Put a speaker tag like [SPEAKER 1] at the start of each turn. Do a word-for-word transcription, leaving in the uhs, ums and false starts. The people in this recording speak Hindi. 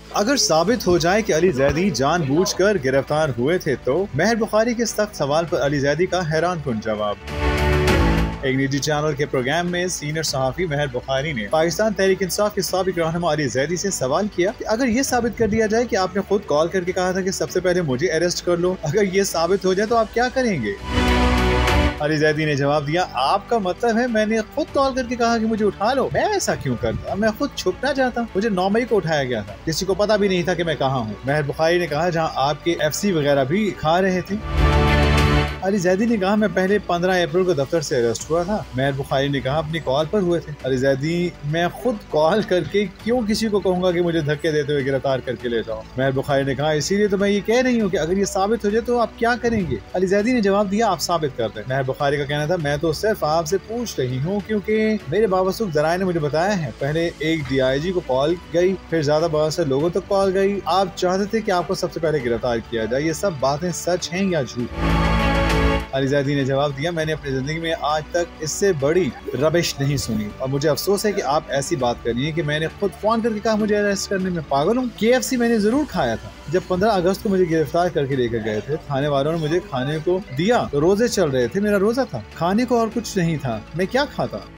[SPEAKER 1] अगर साबित हो जाए कि अली जैदी जानबूझकर गिरफ्तार हुए थे तो महर बुखारी के सख्त सवाल पर अली जैदी का हैरान कुन जवाब। एक निजी चैनल के प्रोग्राम में सीनियर सहाफी महर बुखारी ने पाकिस्तान तहरीक इंसाफ के साबिक रहनुमा अली जैदी से सवाल किया कि अगर ये साबित कर दिया जाए कि आपने खुद कॉल करके कहा था कि सबसे पहले मुझे अरेस्ट कर लो, अगर ये साबित हो जाए तो आप क्या करेंगे? अली जैदी ने जवाब दिया, आपका मतलब है मैंने खुद कॉल करके कहा कि मुझे उठा लो? मैं ऐसा क्यों करता, मैं खुद छुपना चाहता। मुझे नौ मई को उठाया गया था, किसी को पता भी नहीं था कि मैं कहाँ हूँ। महर बुखारी ने कहा, जहाँ आपके एफ सी वगैरह भी खा रहे थे। अली जैदी ने कहा, मैं पहले पंद्रह अप्रैल को दफ्तर से अरेस्ट हुआ था। महर बुखारी ने कहा, अपनी कॉल पर हुए थे। अली जैदी, मैं खुद कॉल करके क्यों किसी को कहूंगा कि मुझे धक्के देते हुए गिरफ्तार करके ले जाओ? महर बुखारी ने कहा, इसीलिए तो मैं ये कह रही हूँ कि अगर ये साबित हो जाए तो आप क्या करेंगे? अली जैदी ने जवाब दिया, आप साबित कर दें। महर बुखारी का कहना था, मैं तो सिर्फ आपसे पूछ रही हूँ क्योंकि मेरे बावसूख जराए ने मुझे बताया है, पहले एक डी आई जी को कॉल गई, फिर ज्यादा बहुत से लोगों तक कॉल गई। आप चाहते थे कि आपको सबसे पहले गिरफ्तार किया जाए। ये सब बातें सच हैं या झूठ? अली जैदी ने जवाब दिया, मैंने अपनी जिंदगी में आज तक इससे बड़ी रबिश नहीं सुनी और मुझे अफसोस है कि आप ऐसी बात कर रही हैं कि मैंने खुद फोन करके कहा मुझे अरेस्ट करने में। पागल हूँ? के एफ सी मैंने जरूर खाया था। जब पंद्रह अगस्त को मुझे गिरफ्तार करके लेकर गए थे, थाने वालों ने मुझे खाने को दिया तो रोजे चल रहे थे, मेरा रोजा था, खाने को और कुछ नहीं था, मैं क्या खाता?